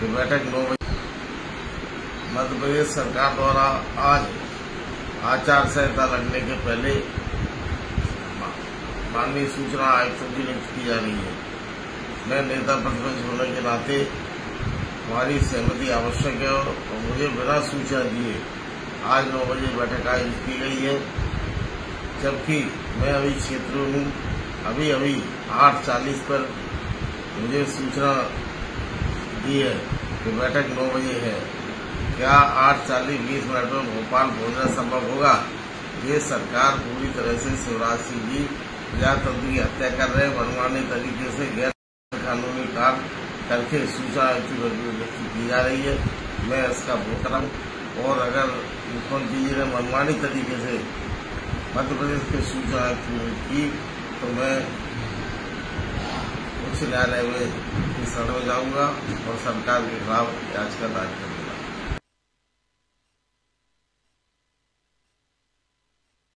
कि बैठक 9 बजे मध्य प्रदेश सरकार द्वारा आज आचार संहिता लगने के पहले माननीय सूचना आयुक्तों की नियुक्ति की जा रही है। मैं नेता प्रतिपक्ष होने के नाते हमारी सहमति आवश्यक है और मुझे बिना सूचना दिए आज 9 बजे बैठक आयोजित की गई है, जबकि मैं अभी क्षेत्र में हूँ। अभी 8:40 पर मुझे सूचना दी है कि बैठक 9 बजे है। क्या 8:40 में भोपाल पहुंचना संभव होगा? ये सरकार पूरी तरह से शिवराज सिंह जी प्रजातंत्र की हत्या कर रहे हैं। मनमानी तरीके से गैर कानूनी कार्य करके सूचना व्यक्त की जा रही है। मैं इसका विरोध हूं और अगर मुख्यमंत्री जी ने मनमानी तरीके से मध्य प्रदेश के सूचना की तो मैं उच्च न्यायालय में शरण में जाऊंगा और सरकार के खिलाफ याचिका दायर करूंगा।